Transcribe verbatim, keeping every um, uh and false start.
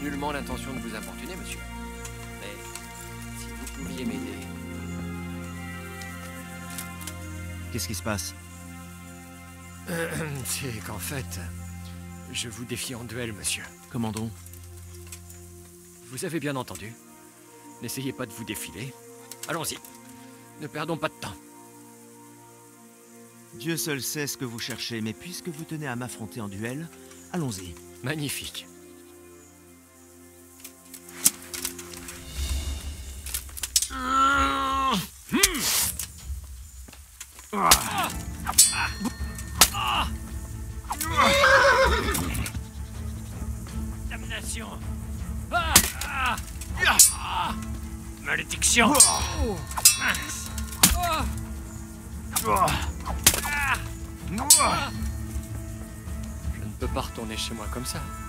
nullement l'intention de vous importuner, monsieur. Mais si vous pouviez m'aider... Qu'est-ce qui se passe? C'est qu'en fait, je vous défie en duel, monsieur. Comment donc? Vous avez bien entendu. N'essayez pas de vous défiler. Allons-y. Ne perdons pas de temps. Dieu seul sait ce que vous cherchez, mais puisque vous tenez à m'affronter en duel, allons-y. Magnifique. Damnation. Ah, ah, ah. Malédiction. Mince. Ah. Ah. Je ne peux pas retourner chez moi comme ça.